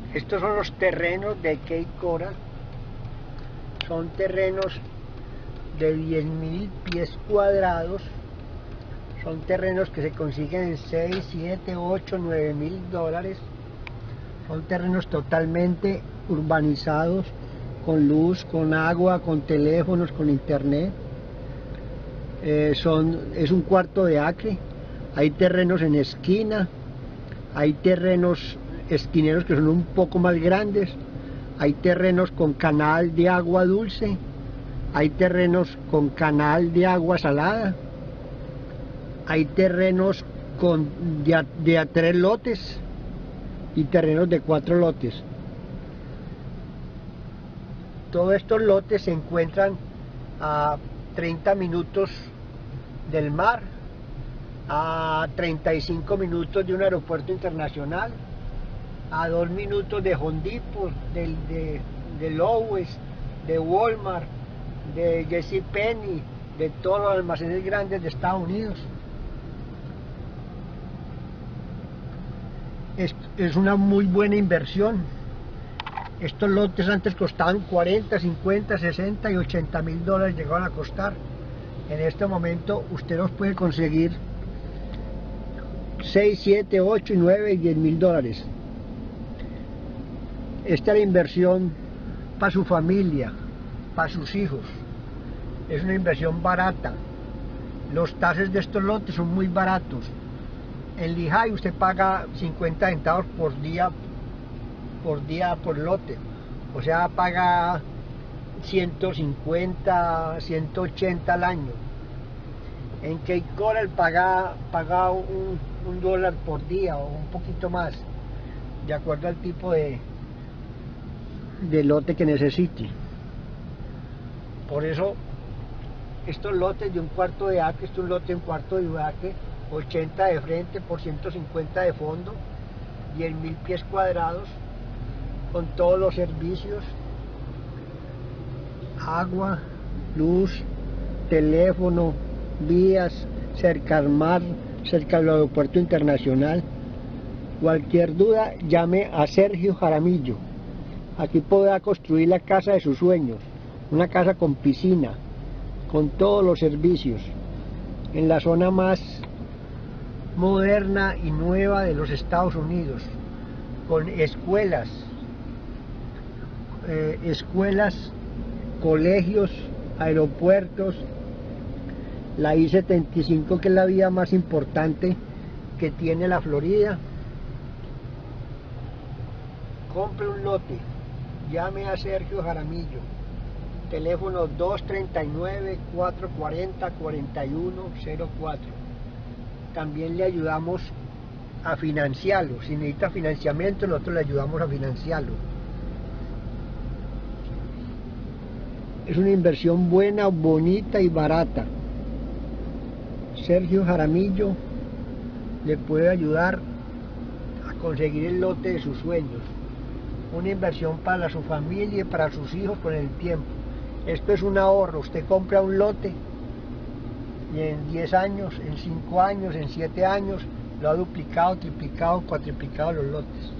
Estos son los terrenos de Cape Coral. Son terrenos de 10.000 pies cuadrados. Son terrenos que se consiguen en 6, 7, 8, 9.000 dólares. Son terrenos totalmente urbanizados, con luz, con agua, con teléfonos, con internet. Es un cuarto de acre. Hay terrenos en esquina, hay terrenos esquineros que son un poco más grandes, hay terrenos con canal de agua dulce, hay terrenos con canal de agua salada, hay terrenos de a 3 lotes y terrenos de 4 lotes. Todos estos lotes se encuentran a 30 minutos del mar, a 35 minutos de un aeropuerto internacional, a 2 minutos de Home Depot, de Lowe's, de Walmart, de JCPenney, de todos los almacenes grandes de Estados Unidos. Es una muy buena inversión. Estos lotes antes costaban 40, 50, 60 y 80.000 dólares, llegaban a costar. En este momento usted los puede conseguir 6, 7, 8, 9 y 10.000 dólares. Esta es la inversión para su familia, para sus hijos. Es una inversión barata. Los taxes de estos lotes son muy baratos. En Lehigh usted paga 50 centavos por día por lote. O sea, paga 150, 180 al año. En Cape Coral paga un dólar por día o un poquito más, de acuerdo al tipo de lote que necesite. Por eso estos lotes de un cuarto de acre, este es un lote de un cuarto de acre, 80 de frente por 150 de fondo, 10.000 pies cuadrados, con todos los servicios, agua, luz, teléfono, vías, cerca al mar, cerca al aeropuerto internacional. Cualquier duda, llame a Sergio Jaramillo. Aquí podrá construir la casa de sus sueños, una casa con piscina, con todos los servicios, en la zona más moderna y nueva de los Estados Unidos, con escuelas, colegios, aeropuertos, la I-75, que es la vía más importante que tiene la Florida. Compre un lote, llame a Sergio Jaramillo, teléfono 239-440-4104. También le ayudamos a financiarlo. Si necesita financiamiento, nosotros le ayudamos a financiarlo. Es una inversión buena, bonita y barata. Sergio Jaramillo le puede ayudar a conseguir el lote de sus sueños. Una inversión para su familia y para sus hijos con el tiempo. Esto es un ahorro. Usted compra un lote y en 10 años, en 5 años, en 7 años lo ha duplicado, triplicado, cuatriplicado los lotes.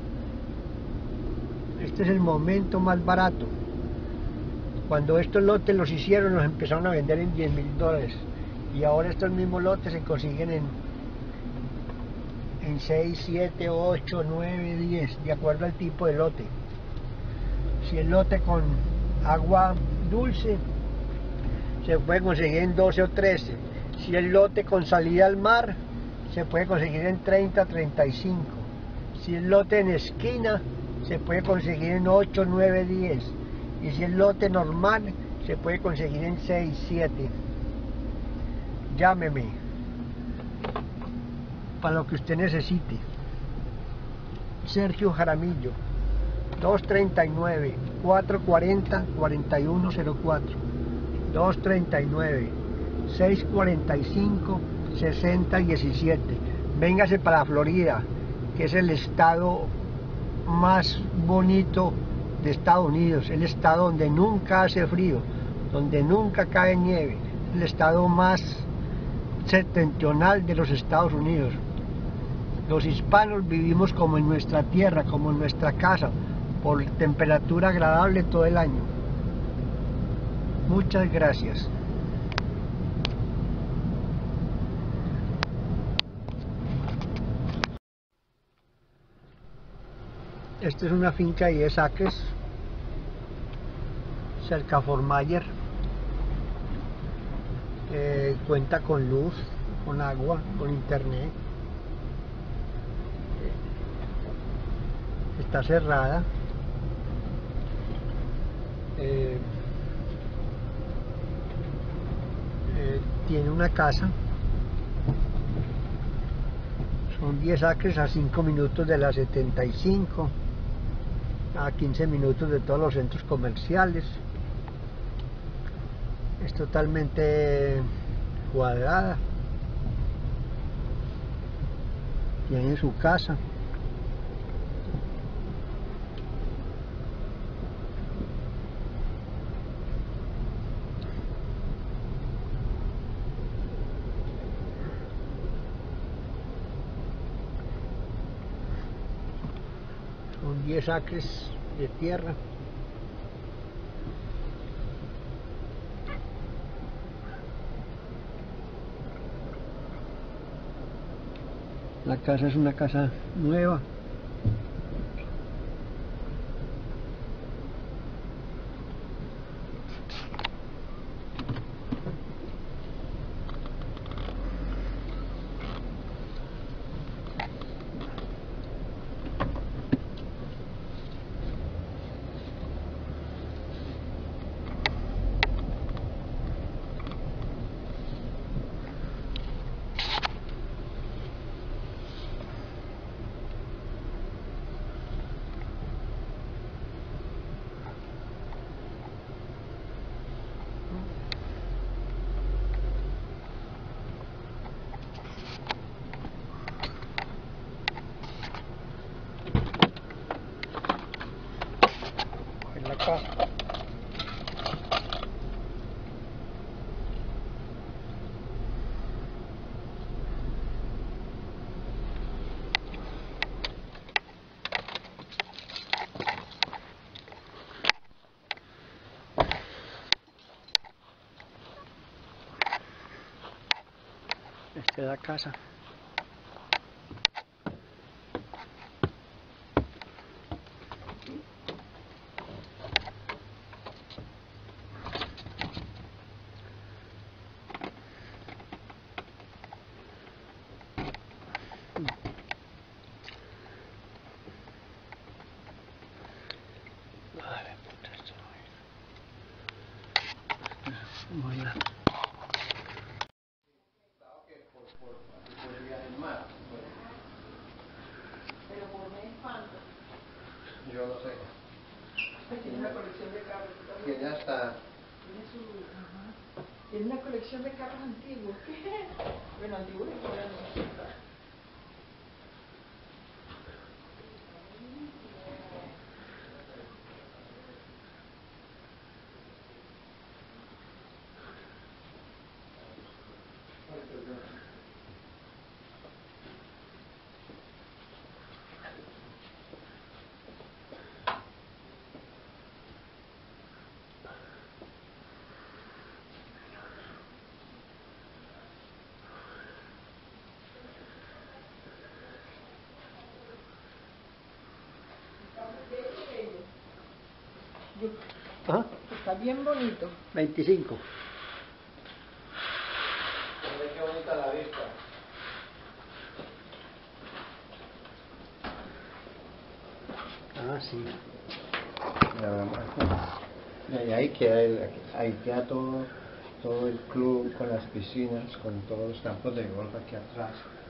Este es el momento más barato. Cuando estos lotes los hicieron, los empezaron a vender en 10.000 dólares. Y ahora estos mismos lotes se consiguen en 6, 7, 8, 9, 10, de acuerdo al tipo de lote. Si el lote con agua dulce, se puede conseguir en 12 o 13. Si el lote con salida al mar, se puede conseguir en 30, 35. Si el lote en esquina, se puede conseguir en 8, 9, 10. Y si el lote normal, se puede conseguir en 6, 7. Llámeme para lo que usted necesite. Sergio Jaramillo, 239-440-4104, 239-645-6017. Véngase para Florida, que es el estado más bonito de Estados Unidos, el estado donde nunca hace frío, donde nunca cae nieve, el estado más septentrional de los Estados Unidos. Los hispanos vivimos como en nuestra tierra, como en nuestra casa, por temperatura agradable todo el año. Muchas gracias. Esta es una finca de 10 acres, cerca a Fort Myers. Cuenta con luz, con agua, con internet. Está cerrada. Tiene una casa. Son 10 acres a 5 minutos de la 75, a 15 minutos de todos los centros comerciales. Es totalmente cuadrada. Tiene su casa. Son 10 acres de tierra. La casa es una casa nueva. En la casa. Esta es la casa. Bueno. Pero por mes cuánto. Yo no sé. Tiene una colección de carros. Tiene hasta... Tiene una colección de carros antiguos. ¿Qué? Bueno, antiguos y modernos. ¿Ah? Está bien bonito. 25. Mira qué bonita la vista. Ah, sí. Y ahí queda todo el club con las piscinas, con todos los campos de golf aquí atrás.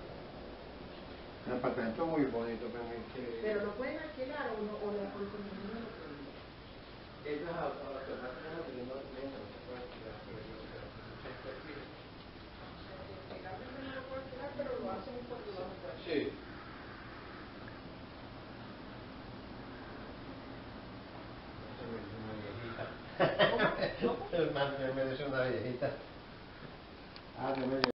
Un apartamento muy bonito, Pero lo pueden alquilar o la policía no lo puede. ellos a las personas que no tienen documento no se pueden alquilar, pero yo creo que mucha gente alquila. Legalmente no lo pueden alquilar, pero lo hacen porque lo hacen. Sí. Se me dice una viejita. ¿Cómo? Me dice una viejita. Ah, yo me